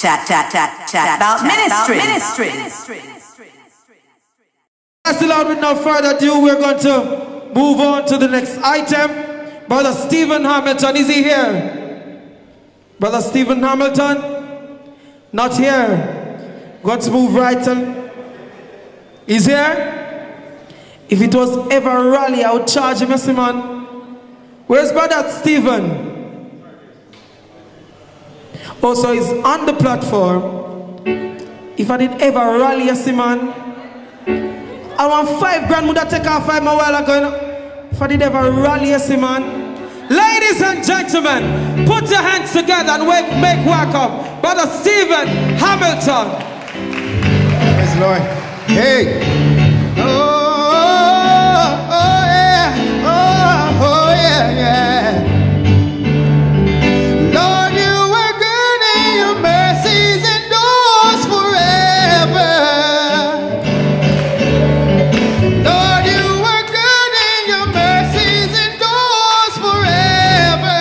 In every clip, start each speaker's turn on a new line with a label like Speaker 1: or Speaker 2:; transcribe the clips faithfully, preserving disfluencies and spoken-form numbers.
Speaker 1: chat, chat, chat, chat about ministry. ministry.
Speaker 2: That's allowed. With no further ado, we're going to move on to the next item. Brother Stephen Hamilton, is he here? Brother Stephen Hamilton? Not here. Going to move right on. He's here? If it was ever a rally, I would charge him, yes, man. Where's Brother Stephen? Also, he's on the platform. If I did ever rally, yes, man. I want five grand, would I take off five my while ago? If I did ever rally, yes, man. Ladies and gentlemen, put your hands together and wake, make welcome Brother Stephen Hamilton.
Speaker 3: Praise the Lord. Hey. Oh, oh, oh, yeah. Oh, oh, yeah, yeah. Lord, you are good and your mercies endures forever. Lord, you are good and your mercies endures forever.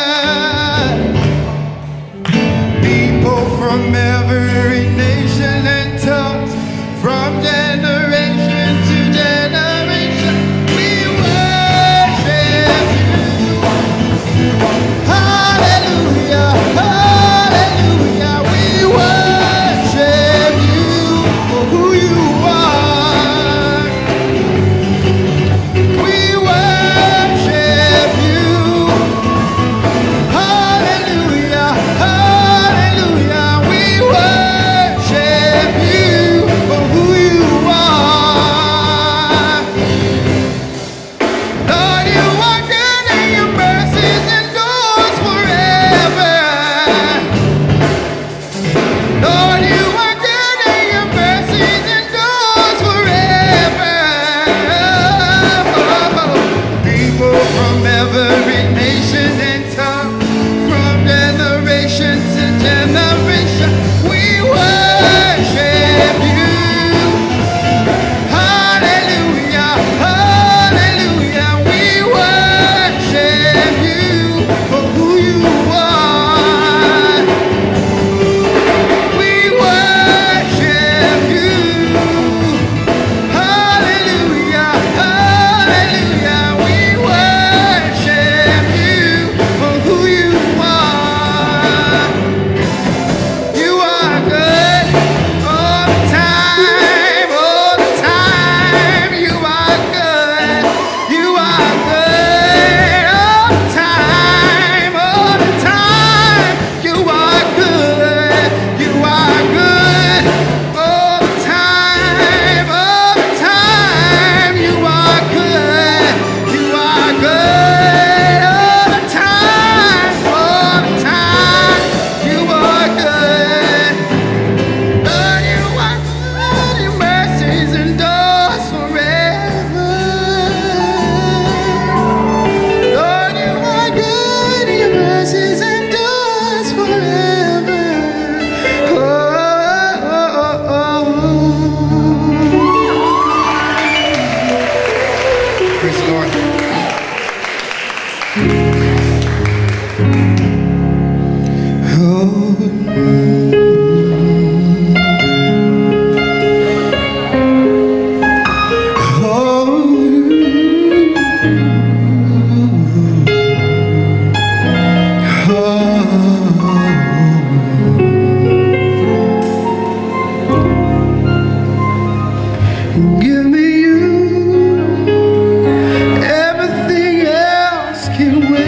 Speaker 3: People from every nation and tongue, from generation to generation, we worship you. Hallelujah, hallelujah, we worship you for who you are. We worship you. Hallelujah, hallelujah, we worship you for who you are. Lord, you are good and your mercies endures forever. Lord, you are good and your mercies endures forever. People from every nation and tongue, from generation to generation, we worship you. Hallelujah, hallelujah, we worship you for who you are. We worship you. Hallelujah, hallelujah, we worship you for who you are. You are good all the time, all the time. You are good. You are good all the time, all the time. You are good. You are good all the time, all the time. You are good. You are good all the time, all the time. You are good. Lord, you are good, your mercies endures forever. Lord, you are good, your mercies endures forever. Oh, oh, oh, oh. Praise the Lord. Give me you, everything else can wait.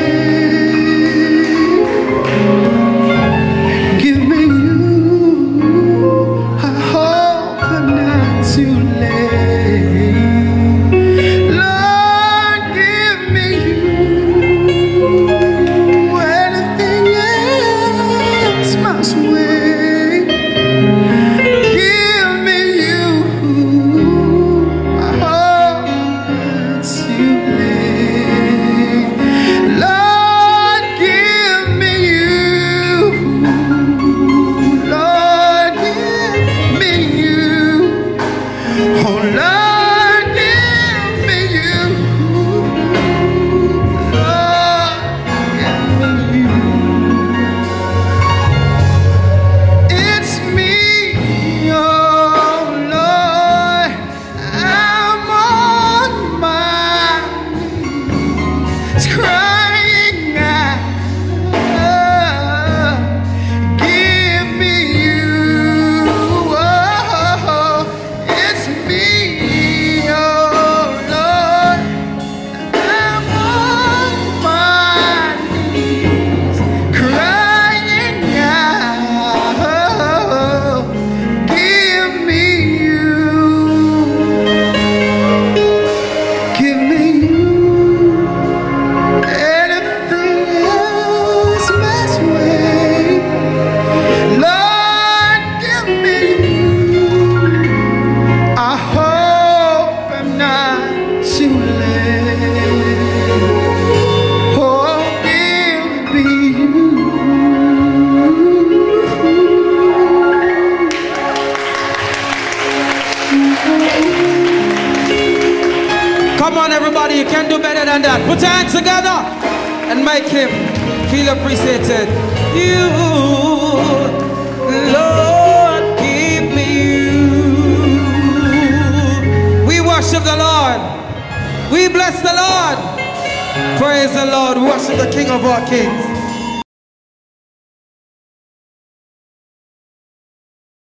Speaker 2: Come on, everybody, you can do better than that. Put your hands together and make him feel appreciated. You, Lord, give me you. We worship the Lord. We bless the Lord. Praise the Lord. We worship the King of our kings.